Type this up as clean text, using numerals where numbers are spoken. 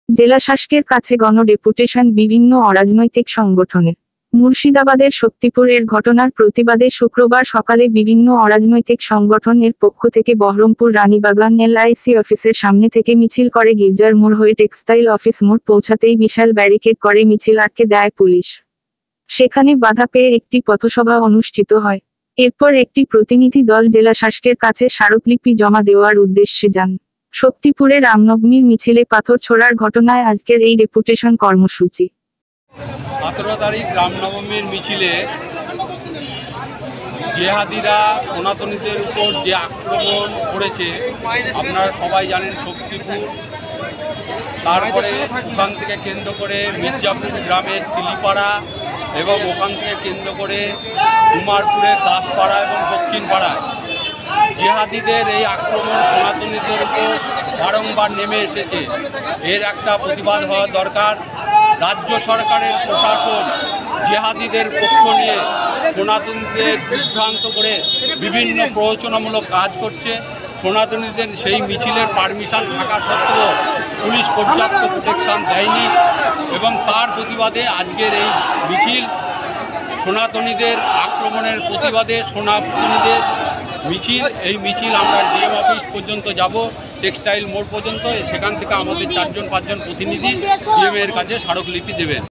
জেলা শাসকের কাছে গণ ডেপুটেশন বিভিন্ন অরাজনৈতিক সংগঠনের। মুর্শিদাবাদের শক্তিপুরের ঘটনার প্রতিবাদে শুক্রবার সকালে বিভিন্ন অরাজনৈতিক সংগঠনের পক্ষ থেকে বহরমপুর রানীবাগান এলআইসি অফিসের সামনে থেকে মিছিল করে গির্জার মোড় হয়ে টেক্সটাইল অফিস মোড় পৌঁছাতেই বিশাল ব্যারিকেড করে মিছিল আটকে দেয় পুলিশ। সেখানে বাধা পেয়ে একটি পথসভা অনুষ্ঠিত হয়। এরপর একটি প্রতিনিধি দল জেলা শাসকের কাছে স্মারকলিপি জমা দেওয়ার উদ্দেশ্যে যান। শক্তিপুরে রামনবমীর মিছিলে পাথর ছোড়ার ঘটনায় আজকের এই ডেপুটেশন কর্মসূচি। 17 তারিখ রামনবমীর মিছিলে জেহাদিরা সনাতনীদের উপর যে আক্রমণ করেছে আপনারা সবাই জানেন। শক্তিপুর, তারপরে ওখান থেকে কেন্দ্র করে মির্জাপুর গ্রামের তিলিপাড়া এবং ওখান থেকে কেন্দ্র করে কুমারপুরের দাসপাড়া এবং দক্ষিণপাড়ায় জেহাদিদের এই আক্রমণ সনাতনীদের উপর বারংবার নেমে এসেছে। এর একটা প্রতিবাদ হওয়া দরকার। রাজ্য সরকারের প্রশাসন জেহাদিদের পক্ষ নিয়ে সনাতনীদের বিভ্রান্ত করে বিভিন্ন প্ররোচনামূলক কাজ করছে। সনাতনীদের সেই মিছিলের পারমিশন থাকা সত্ত্বেও পুলিশ পর্যাপ্ত প্রোটেকশন দেয়নি এবং তার প্রতিবাদে আজকের এই মিছিল। সনাতনীদের আক্রমণের প্রতিবাদে সনাতনীদের মিছিল, এই মিছিল আমরা ডিএম অফিস পর্যন্ত যাব, টেক্সটাইল মোড় পর্যন্ত। সেখান থেকে আমাদের 4-5 জন প্রতিনিধি ডিএম এর কাছে স্মারকলিপি দেবেন।